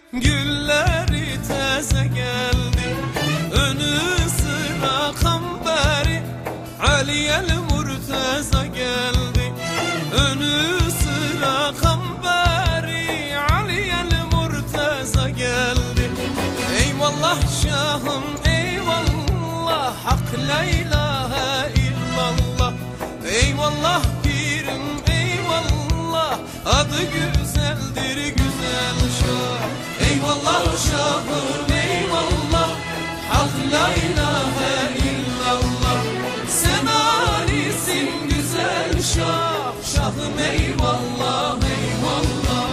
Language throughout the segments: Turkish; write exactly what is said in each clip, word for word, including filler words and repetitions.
Gülleri teze geldi, önü sıra kamberi. Aliyel Murteza geldi, önü sıra kamberi. Aliyel Murteza geldi. Eyvallah şahım eyvallah, hak la ilahe illallah. Eyvallah pirim eyvallah, adı güzeldir güzel şah. Eyvallah şahım eyvallah, hak la ilahe illallah. Sen alisin güzel şah, şahım eyvallah eyvallah.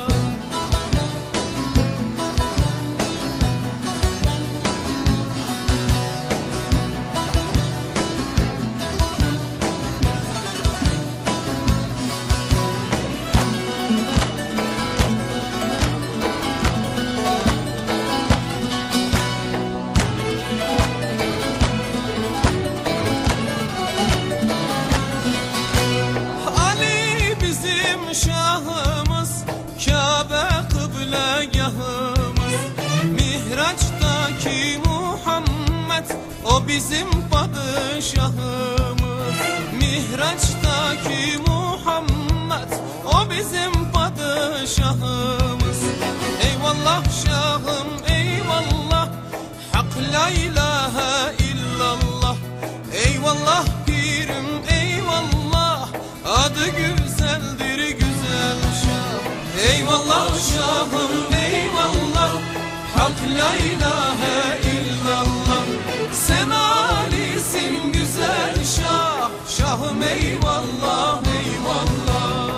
Şahımız, Kabe kıblegahımız. Mihraçtaki Muhammed, o bizim padişahımız. Mihraçtaki Muhammed, o bizim padişahımız. Eyvallah şahım eyvallah, hak la ilahe illallah. Eyvallah pirim eyvallah, adı güzeldir güzel şah. Eyvallah şahım eyvallah, hak la ilahe illallah. Sen alisin güzel şah, şahım eyvallah eyvallah.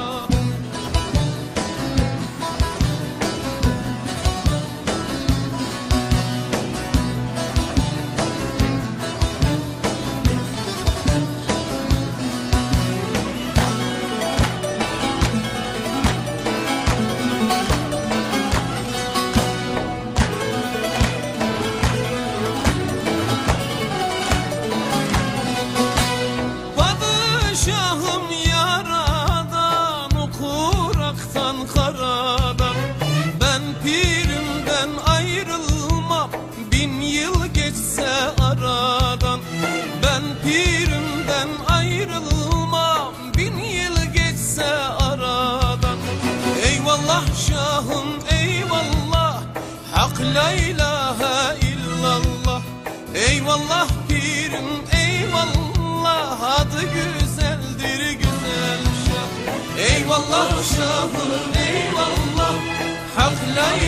Şahım yaradan, o kuraktan karadan. Ben pirimden ayrılmam, bin yıl geçse aradan. Ben pirimden ayrılmam, bin yıl geçse aradan. Eyvallah şahım eyvallah, hak la ilahe illallah. Eyvallah pirim eyvallah, adı güzeldir güzel şah. Eyvallah şahım eyvallah, hak la